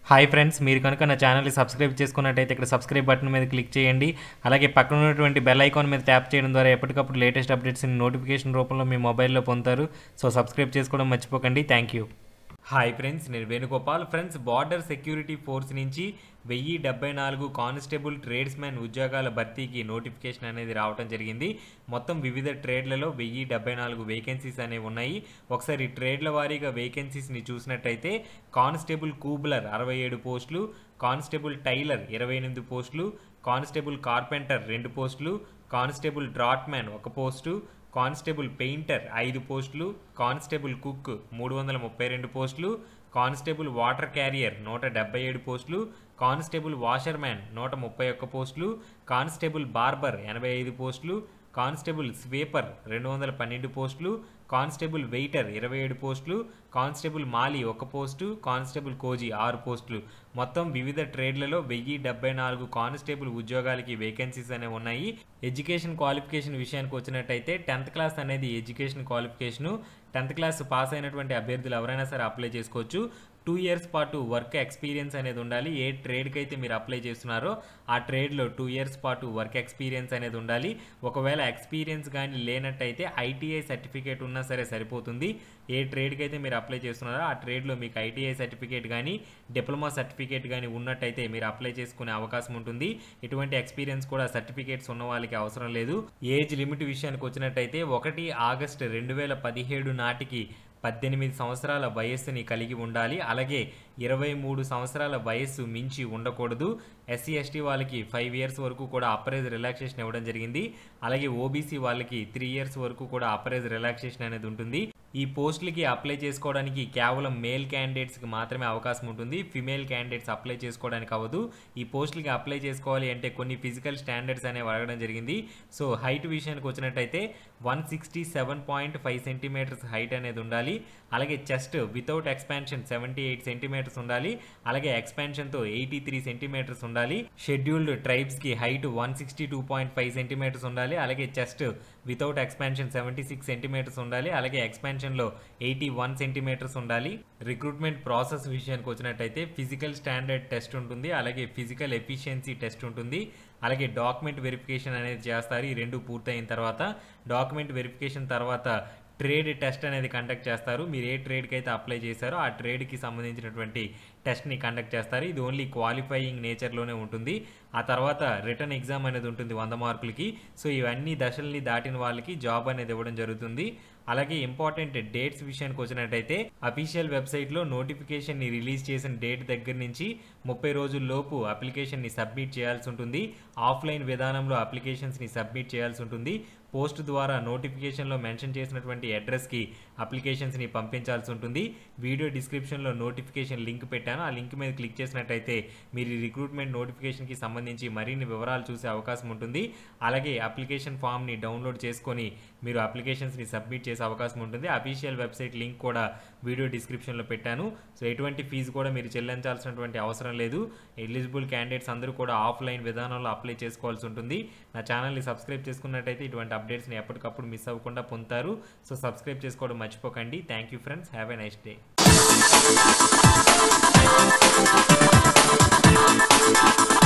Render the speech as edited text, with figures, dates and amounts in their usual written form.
Hi friends, మీరు కనుక నా ఛానల్ని సబ్స్క్రైబ్ చేసుకున్నట్టయితే ఇక్కడ సబ్స్క్రైబ్ బటన్ మీద క్లిక్ చేయండి. అలాగే పక్కన ఉన్నటువంటి బెల్ ఐకాన్ మీద ట్యాప్ చేయడం ద్వారా ఎప్పటికప్పుడు లేటెస్ట్ అప్డేట్స్ని నోటిఫికేషన్ రూపంలో మీ మొబైల్లో పొందుతారు. సో సబ్స్క్రైబ్ చేసుకోవడం మర్చిపోకండి. Thank you. హాయ్ ఫ్రెండ్స్, నేను Venugopal. Friends, border security force నుంచి 1074 కానిస్టేబుల్ ట్రేడ్స్మెన్ ఉద్యోగాల భర్తీకి నోటిఫికేషన్ అనేది రావడం జరిగింది. మొత్తం వివిధ ట్రేడ్లలో 1074 వేకెన్సీస్ అనేవి ఉన్నాయి. ఒకసారి ట్రేడ్ల వారీగా వేకెన్సీస్ని చూసినట్టయితే కానిస్టేబుల్ కూబ్లర్ 67 పోస్టులు, కానిస్టేబుల్ టైలర్ 28 పోస్టులు, కానిస్టేబుల్ కార్పెంటర్ 2 పోస్టులు, constable draughtsman 1 post, constable painter 5 పోస్టులు, కానిస్టేబుల్ కుక్ 332 పోస్టులు, కానిస్టేబుల్ వాటర్ క్యారియర్ 177 పోస్టులు, కానిస్టేబుల్ వాషర్మ్యాన్ 131 పోస్టులు, కానిస్టేబుల్ బార్బర్ 85 పోస్టులు, కానిస్టేబుల్ స్వీపర్ 212 పోస్టులు, కానిస్టేబుల్ వెయిటర్ 27 పోస్టులు, constable mali 1 post, constable khoji 6 పోస్టులు. మొత్తం వివిధ ట్రేడ్లలో 1074 కానిస్టేబుల్ ఉద్యోగాలకి వేకెన్సీస్ అనేవి ఉన్నాయి. ఎడ్యుకేషన్ క్వాలిఫికేషన్ విషయానికి వచ్చినట్టయితే 10th క్లాస్ అనేది education qualification. 10th class pass అయినటువంటి అభ్యర్థులు ఎవరైనా సరే అప్లై చేసుకోవచ్చు. 2 ఇయర్స్ పాటు వర్క్ ఎక్స్పీరియన్స్ అనేది ఉండాలి. ఏ ట్రేడ్కి అయితే మీరు అప్లై చేస్తున్నారో ఆ ట్రేడ్లో 2 ఇయర్స్ పాటు వర్క్ ఎక్స్పీరియన్స్ అనేది ఉండాలి. ఒకవేళ ఎక్స్పీరియన్స్ కానీ లేనట్టయితే ఐటీఐ సర్టిఫికేట్ ఉన్నా సరే సరిపోతుంది. ఏ ట్రేడ్కి అయితే మీరు అప్లై చేస్తున్నారో ఆ ట్రేడ్లో మీకు ఐటీఐ సర్టిఫికేట్ కానీ డిప్లొమా సర్టిఫికేట్ కానీ ఉన్నట్టయితే మీరు అప్లై చేసుకునే అవకాశం ఉంటుంది. ఇటువంటి ఎక్స్పీరియన్స్ కూడా సర్టిఫికేట్స్ ఉన్న వాళ్ళకి అవసరం లేదు. ఏజ్ లిమిట్ విషయానికి వచ్చినట్టయితే 1 ఆగస్టు 2017 నాటికి 18 సంవత్సరాల వయస్సుని కలిగి ఉండాలి. అలాగే 23 సంవత్సరాల వయస్సు మించి ఉండకూడదు. ఎస్సీ ఎస్టీ వాళ్ళకి 5 ఇయర్స్ వరకు కూడా అప్పరైజ్ రిలాక్సేషన్ ఇవ్వడం జరిగింది. అలాగే ఓబీసీ వాళ్ళకి 3 ఇయర్స్ వరకు కూడా అప్పరైజ్ రిలాక్సేషన్ అనేది ఉంటుంది. ఈ పోస్టులకి అప్లై చేసుకోవడానికి కేవలం మేల్ క్యాండిడేట్స్కి మాత్రమే అవకాశం ఉంటుంది. ఫిమేల్ క్యాండిడేట్స్ అప్లై చేసుకోవడానికి అవ్వదు. ఈ పోస్టులకి అప్లై చేసుకోవాలి అంటే కొన్ని ఫిజికల్ స్టాండర్డ్స్ అనేవి అడగడం జరిగింది. సో హైట్ విషయానికి వచ్చినట్టయితే 167.5 సెంటీమీటర్స్ హైట్ అనేది ఉండాలి. అలాగే చెస్ట్ వితౌట్ ఎక్స్పాన్షన్ 78 సెంటీమీటర్స్ ఉండాలి. అలాగే ఎక్స్పాన్షన్తో 83 సెంటీమీటర్స్ ఉండాలి. షెడ్యూల్డ్ ట్రైబ్స్కి హైట్ 162.5 సెంటీమీటర్స్ ఉండాలి. అలాగే చెస్ట్ వితౌట్ ఎక్స్పాన్షన్ 76 సెంటీమీటర్స్ ఉండాలి. అలాగే ఎక్స్పాన్షన్లో 81 సెంటీమీటర్స్ ఉండాలి. రిక్రూట్మెంట్ ప్రాసెస్ విషయానికి వచ్చినట్టయితే ఫిజికల్ స్టాండర్డ్ టెస్ట్ ఉంటుంది. అలాగే ఫిజికల్ ఎఫిషియన్సీ టెస్ట్ ఉంటుంది. అలాగే డాక్యుమెంట్ వెరిఫికేషన్ అనేది చేస్తారు. ఈ రెండు పూర్తయిన తర్వాత డాక్యుమెంట్ వెరిఫికేషన్ తర్వాత ట్రేడ్ టెస్ట్ అనేది కండక్ట్ చేస్తారు. మీరు ఏ ట్రేడ్కి అయితే అప్లై చేశారో ఆ ట్రేడ్కి సంబంధించినటువంటి టెస్ట్ని కండక్ట్ చేస్తారు. ఇది ఓన్లీ క్వాలిఫైయింగ్ నేచర్లోనే ఉంటుంది. ఆ తర్వాత రిటర్న్ ఎగ్జామ్ అనేది ఉంటుంది 100 మార్కులకి. సో ఇవన్నీ దశల్ని దాటిన వాళ్ళకి జాబ్ అనేది ఇవ్వడం జరుగుతుంది. అలాగే ఇంపార్టెంట్ డేట్స్ విషయానికి వచ్చినట్టయితే అఫీషియల్ వెబ్సైట్లో నోటిఫికేషన్ని రిలీజ్ చేసిన డేట్ దగ్గర నుంచి 30 రోజుల్లోపు అప్లికేషన్ని సబ్మిట్ చేయాల్సి ఉంటుంది. ఆఫ్లైన్ విధానంలో అప్లికేషన్స్ని సబ్మిట్ చేయాల్సి ఉంటుంది. పోస్ట్ ద్వారా నోటిఫికేషన్లో మెన్షన్ చేసినటువంటి అడ్రస్కి అప్లికేషన్స్ని పంపించాల్సి ఉంటుంది. వీడియో డిస్క్రిప్షన్లో నోటిఫికేషన్ లింక్ పెట్టాను. ఆ లింక్ మీద క్లిక్ చేసినట్టయితే మీరు రిక్రూట్మెంట్ నోటిఫికేషన్కి సంబంధించి మరిన్ని వివరాలు చూసే అవకాశం ఉంటుంది. అలాగే అప్లికేషన్ ఫామ్ని డౌన్లోడ్ చేసుకొని మీరు అప్లికేషన్స్ని సబ్మిట్ చేసే అవకాశం ఉంటుంది. అఫీషియల్ వెబ్సైట్ లింక్ కూడా వీడియో డిస్క్రిప్షన్లో పెట్టాను. సో ఎటువంటి ఫీజు కూడా మీరు చెల్లించాల్సినటువంటి అవసరం లేదు. ఎలిజిబుల్ క్యాండిడేట్స్ అందరూ కూడా ఆఫ్లైన్ విధానంలో అప్లై చేసుకోవాల్సి ఉంటుంది. నా ఛానల్ని సబ్స్క్రైబ్ చేసుకున్నట్టయితే ఇటువంటి అప్డేట్స్ని ఎప్పటికప్పుడు మిస్ అవ్వకుండా పొందుతారు. సో సబ్స్క్రైబ్ చేసుకోవడం మర్చిపోకండి. Thank you friends, have a nice day.